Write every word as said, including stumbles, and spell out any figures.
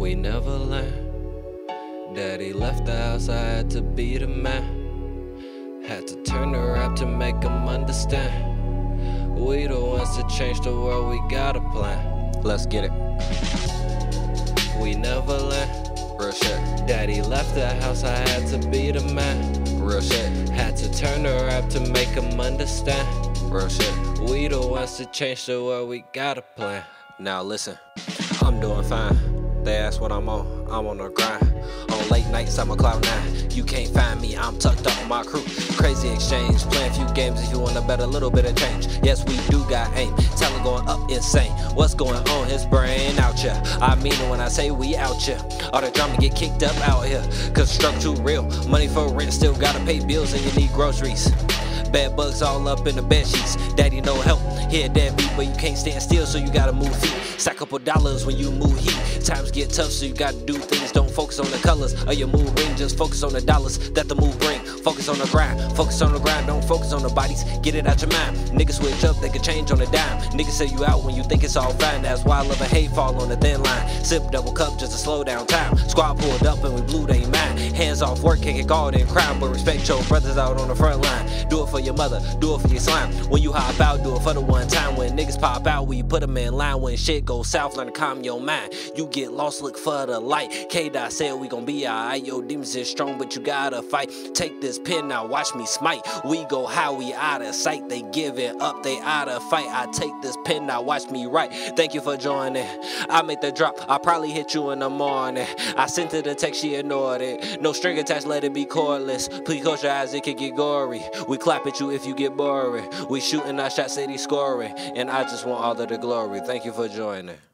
We never learned. Daddy left the house, I had to be the man. Had to turn the rap to make him understand. We the ones to change the world, we got a plan. Let's get it. We never learned. Real shit. Daddy left the house, I had to be the man. Real shit. Had to turn the rap to make him understand. Real shit. We the ones to change the world, we got a plan. Now listen, I'm doing fine. They ask what I'm on, I'm on the grind. On late nights, I'm a cloud nine. You can't find me, I'm tucked up with my crew. Crazy exchange, playing a few games if you want to bet a little bit of change. Yes, we do got aim, talent going up insane. What's going on, his brain out here. I mean it when I say we out here. All the drama get kicked up out here, cause struggle too real. Money for rent, still gotta pay bills and you need groceries. Bad bugs all up in the bed sheets. Daddy no help, here deadbeat, but you can't stand still, so you gotta move feet. Stack a couple dollars when you move heat. Times get tough, so you gotta do things. Don't focus on the colors of your move ring, just focus on the dollars that the move bring. Focus on the grind, focus on the grind, don't focus on the bodies. Get it out your mind. Niggas switch up, they can change on a dime. Niggas say you out when you think it's all fine. That's why love and hate fall on the thin line. Sip double cup just to slow down time. Squad pulled up and we blew they mind. Hands off work, can't get caught in crime, but respect your brothers out on the front line. Do it for your mother, do it for your slime. When you hop out, do it for the one time. When niggas pop out, we put them in line. When shit goes south, learn to calm your mind. You get lost, look for the light. K-Dot said we gon' be alright. Yo, demons is strong, but you gotta fight. Take this pen, now watch me smite. We go high, we out of sight. They give it up, they out of fight. I take this pen, now watch me write. Thank you for joining. I make the drop, I probably hit you in the morning. I sent her the text, she ignored it. No string attached, let it be cordless. Please close your eyes, it can get gory. We clap at you if you get boring. We shooting our shots, say they scoring. And I just want all of the glory. Thank you for joining.